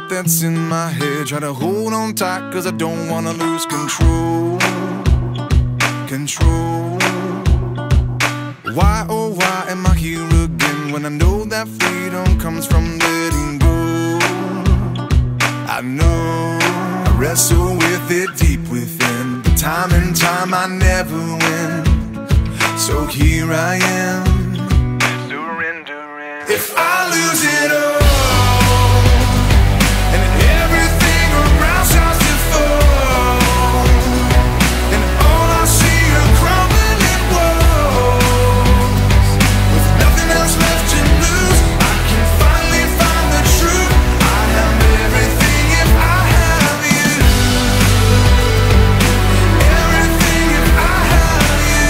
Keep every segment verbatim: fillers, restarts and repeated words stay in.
thought that's in my head. Try to hold on tight cause I don't wanna lose control. Control. Why, oh why am I here again when I know that freedom comes from letting go? I know I wrestle with it deep within, but time and time I never win. So here I am, surrendering. If I lose it all, and everything around starts to fall, and all I see are crumbling walls, with nothing else left to lose, I can finally find the truth. I have everything if I have you. Everything if I have you.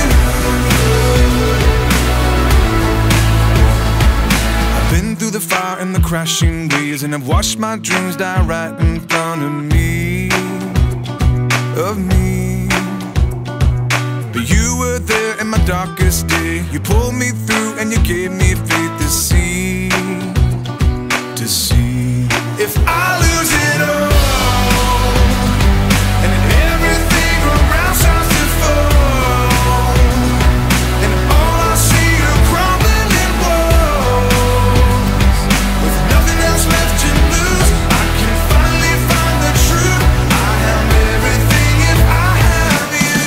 I've been through the fire and the crashing waves, and I've watched my dreams die right in front of me, of me. But you were there in my darkest day. You pulled me through and you gave me faith to see, to see. If I lose it all, and everything around starts to fall, and all I see are crumbling walls, with nothing else left to lose, I can finally find the truth. I have everything if I have you.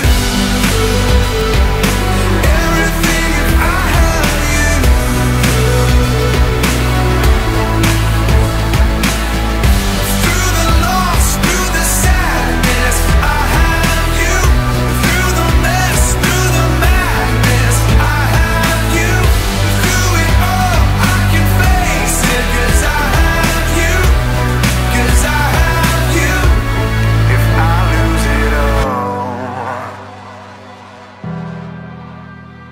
Everything if I have you. Through the loss, through the sadness, I have you. Through the mess, through the madness, I have you. Through it all, I can face it, cause I have you. Cause I have you. If I lose it all.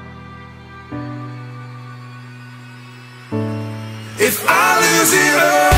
If I lose it all.